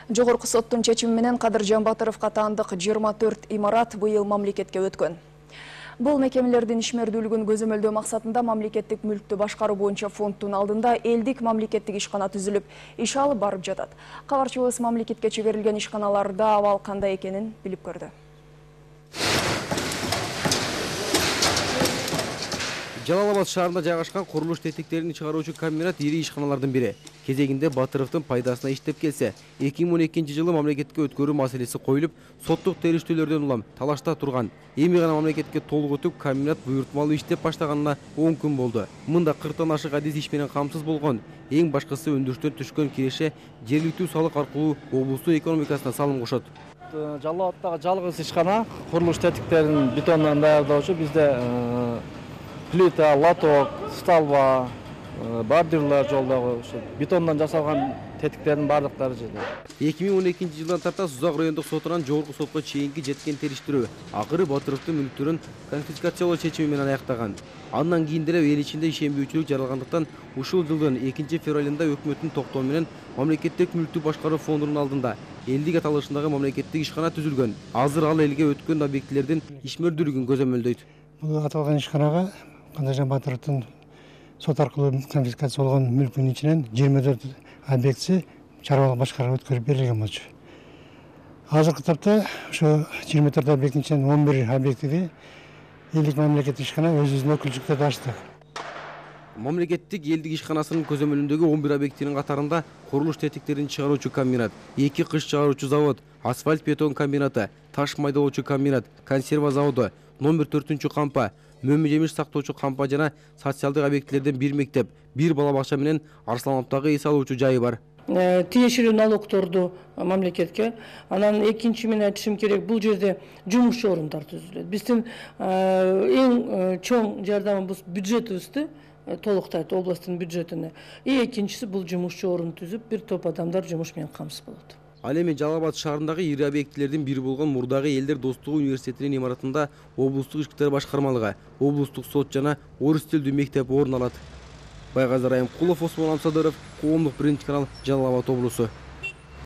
Жогорку соттун чечими менен Кадыр Жанбатыровго таандык 24 имарат быйыл мамлекетке өткөн. Бул мекемелердин ишмердүүлүгүн көзөмөлдөө максатында мамлекеттик мүлктү башкаруу боюнча фонддун алдында элдик мамлекеттик ишкана түзүлүп, иш алып барып жатат. Кабарчыбыз мамлекетке жиберилген ишканаларда абал кандай экенин билип көрдү. Жалал-Абад шаарында жайгашкан курулуш тетиктерин чыгаруучу комбинат ири ишканалардын бири. Кезегинде Батыровдун пайдасына иштеп келсе, 2012 жылы мамлекетке өткөрүү маселеси коюлуп, соттук териштөөлөрдөн улам талашта турган. Эми гана мамлекетке толук өтүп, комбинат буйртмалуу иштеп баштаганына 10 күн болду. Мында 40тан ашык адис иш менен камсыз болгон. Эң башкысы өндүрүштөн түшкөн киреше жергиликтүү салык аркылуу облустун экономикасына салым кошот. Жалал-Абадтагы жалгыз ишкана курулуш тетиктерин бетондон даярдоочу бизде плита, лоток, столба, бордюрлар жолдогу бетондон жасалган тетиктердин бардыктары жерде. 2012 жылдан тарта Сузак райондук сотунан жогорку сотко чейинки жеткен териштирүү акыры Батыровдун мүлктөрүн конфискациялоо чечими менен аяктаган. Андан кийин деле эл ичинде ишенбөөчүлүк жаралгандыктан ушул жылдын 2-февралында өкмөттүн токтоо менен мамлекеттик мүлктү башкаруу фондунун алдында элдик аталышындагы мамлекеттик ишкана түзүлгөн. Азыр ал элге өткөн объектилердин ишмердүүлүгүн көзөмөлдөйт. Бул аталган ишканага Кадыр Жанбатыровдун сот аркылуу конфискация болгон мүлкүнүн ичинен 24 объектси чарбалык башкарууга өткөрүп берилген болчу. Азыркы тапта ошо 24 объекттин ичинен 11 объектиди элдик мамлекеттик ишкана өзүбүздүн өкүлчүлүктөрдө ачтык. Мамлекеттик элдик ишканасынын көзөмөлүндөгү 11 объектинин катарында курулуш тетиктерин чыгаруучу комбинат, 2 кыш чыгаруучу завод, асфальт бетон комбинаты, таш майдалоочу комбинат, консерва заводу, номер 4-чү кампа, мөмө жемиш сактоочу кампа жана социалдык объектилерден бир мектеп, бир бала бакча менен Арслановдагы эс алуучу жайы бар. Тиешелүү налогторду мамлекетке, анан экинчи мен айтышым керек, бул жерде жумушчу орундар түзүлөт. Биздин эң чоң жардамыбыз бюджетибизди толуктайт, областтын бюджетине. Экинчиси бул жумушчу орун түзүп, бир топ адамдар жумуш менен камсыз болот. Ал эми Жалал-Абад шаарындагы ири объектилердин бири болгон мурдагы Элдер достугу университетинин имаратында облустук ички иштер башкармалыгы, облустук сот жана орус тилдүү мектеп орун алат. Байгазы Райымкулов, Осмон Амсадыров, Коомдук биринчи канал, Жалал-Абад облусу.